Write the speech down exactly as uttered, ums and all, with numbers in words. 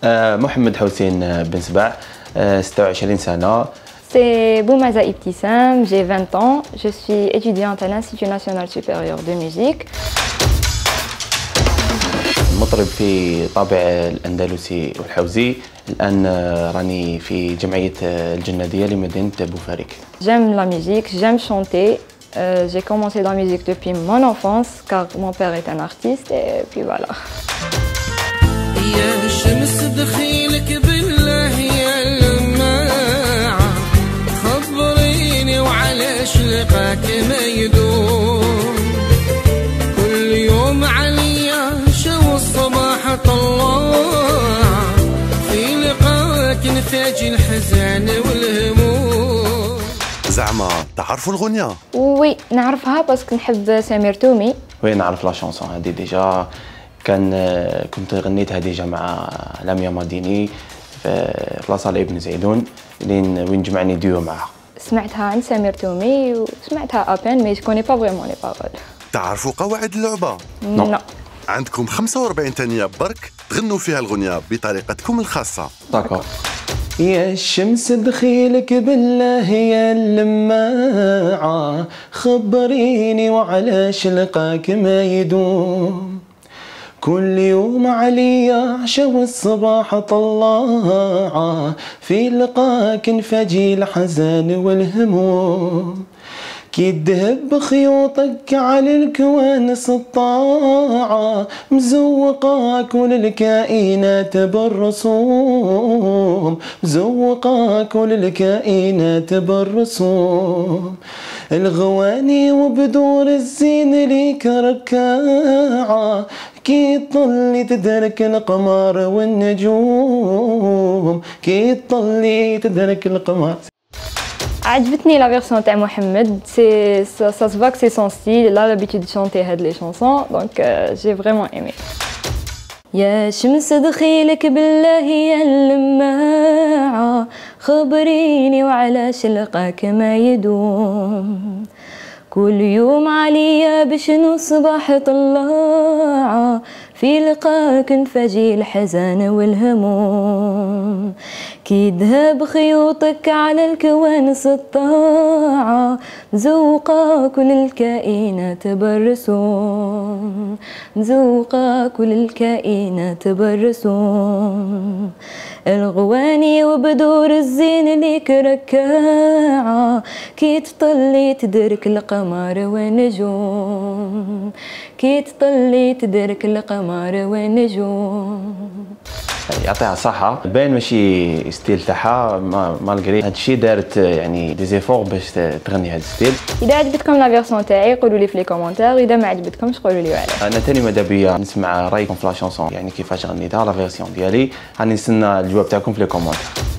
محمد حسين بن سبع، ستة وعشرين سنة. C'est Boumaza Ibtissam, j'ai vingt ans, je suis étudiante à l'Institut national supérieur de musique. مطرب في طابع الأندلسي والحوزي. الآن راني في جمعية الجنادية لمدينة بوفاريك. J'aime la musique, j'aime chanter. Euh, j'ai commencé la musique depuis mon enfance car mon père est un artiste et puis voilà. يا شمس دخيلك بالله يا لماعة، خبريني وعلاش لقاك ما يدوم، كل يوم عليا شو الصباح طلع، في لقاك نتاج الحزن والهموم. زعما تعرفوا الغنية؟ وي نعرفها باسكو نحب سمير تومي. وي نعرف لا شونسون هذه ديجا، كان كنت غنيتها ديجا مع لاميا ماديني في بلاصه لابن زيدون لين وين جمعني ديو معها. سمعتها عند سمير تومي وسمعتها ابان مي جو كوني با فريمون لي بارول. تعرفوا قواعد اللعبة؟ نو. عندكم خمسة وأربعين ثانية برك تغنوا فيها الغنية بطريقتكم الخاصة. داكور. يا الشمس دخيلك بالله يا اللماعة، خبريني وعلاش لقاك ما يدوم، كل يوم عليا عشا الصباح طلاعة، في لقاك نفاجي الحزن والهموم، كي تذهب خيوطك على الكوانس الطاعة، مزوقة كل الكائنات بالرسوم، مزوقة كل الكائنات بالرسوم، الغواني وبدور الزين ليك ركاعة، كي تطلي تدرك القمر والنجوم، كي تطلي تدرك القمر. عجبتني لا فيرسيون تاع محمد، سي ça se voit que c'est son style, il a l'habitude de chanter هاد لي chansons donc euh, j'ai vraiment aimé. يا شمس دخيلك بالله يا اللماعة، خبريني وعلاش لقاك ما يدوم، كل يوم عليا بشنو صباح طلاعة، في لقاك نفاجي الحزن والهموم، كي ذهب خيوطك على الكوانس الطاعة، مزوقة كل الكائنات بالرسوم، مزوقة كل الكائنات بالرسوم، الغواني وبدور الزين ليك ركاعة، كي تطلي تدرك القمر والنجوم، كي تطلي تدرك القمر والنجوم. يعطيها الصحة، باين ماشي ستيل تاعها مالغري هادشي دارت يعني دي زيفور باش تغني هاد الستيل. إذا عجبتكم لا فيرسيون تاعي قولوا لي في لي كومونتير، إذا ما عجبتكمش قولوا لي عليه. أنا تاني ماذا بيا نسمع رايكم في لا شونسون، يعني كيفاش غنيتها لا فيرسيون ديالي، راني نستنى الجواب تاعكم في لي كومونتير.